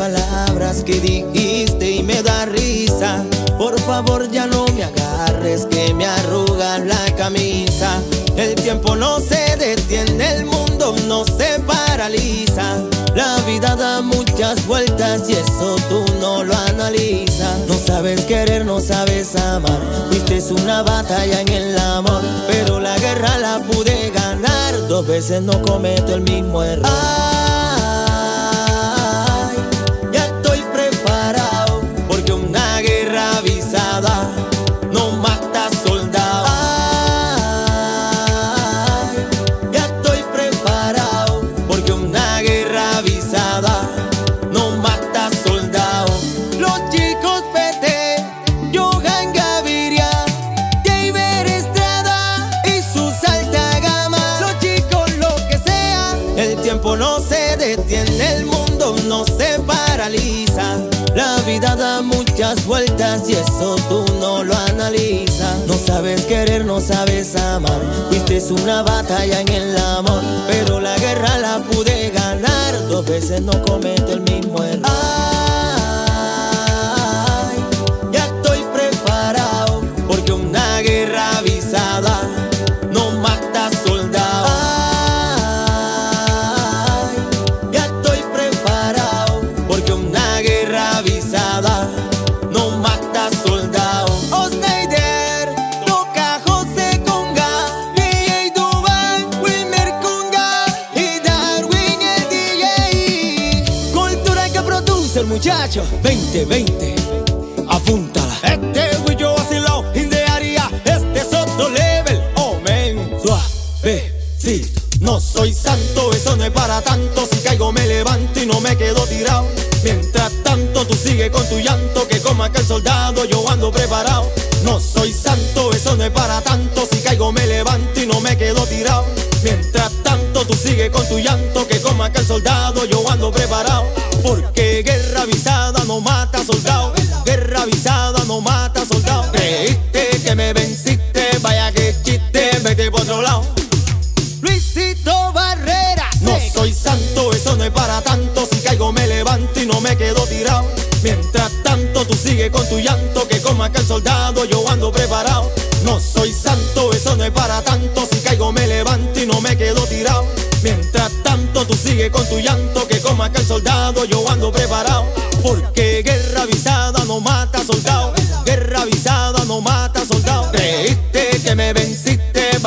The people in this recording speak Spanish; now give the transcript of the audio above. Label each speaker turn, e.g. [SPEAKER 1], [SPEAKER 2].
[SPEAKER 1] palabras que dijiste y me da risa. Por favor ya no me agarres, que me arrugas la camisa. El tiempo no se detiene, el mundo no se paraliza. La vida da muchas vueltas y eso tú no lo analizas. No sabes querer, no sabes amar. Viste una batalla en el amor, pero la guerra la pude ganar. 2 veces no cometo el mismo error. Ay, ya estoy preparado, porque una guerra avisada no mata soldado. Ay, ya estoy preparado, porque una guerra avisada no mata soldado. Los chicos PT, Johan Gaviria, Javier Estrada y su alta gama. Los chicos lo que sea, el tiempo no se detiene, el mundo no se paraliza. La vida da muchas vueltas y eso tú no lo analizas. No sabes querer, no sabes amar. Viste una batalla en el amor, pero la guerra la pude ganar. 2 veces no cometo el mismo error. Ay, ya estoy preparado, porque una guerra avisada no mata soldado. Ay, ya estoy preparado, porque una guerra avisada no mata soldado. Osneider, toca José Conga, DJ Dubán, Wilmer Conga y Darwin el DJ. Cultura que produce el muchacho 2020, apúntala. Este Willo vacilao, Indearia, este es otro level. Omen, suavecito. No soy santo, eso no es para tanto. Si caigo me levanto y no me quedo tirado. Mientras tanto tú sigue con tu llanto, que como aquel soldado yo ando preparado. No soy santo, eso no es para tanto. Si caigo me levanto y no me quedo tirado. Mientras tanto tú sigue con tu llanto, que como aquel soldado yo ando preparado. Porque guerra avisada no mata soldado. Guerra avisada no mata soldado. Creíste que me venciste, vaya que chiste, vete por otro lado. Luisito Barrera. No soy santo, eso no es para tanto. Si caigo me levanto y no me quedo tirado. Mientras tanto tú sigue con tu llanto, que como aquel soldado yo ando preparado. No soy santo, eso no es para tanto. Si caigo me levanto y no me quedo tirado. Mientras tanto tú sigue con tu llanto, que como aquel soldado yo ando preparado. Porque guerra avisada no mata soldado. Guerra avisada no mata soldado. Creíste que me venciste,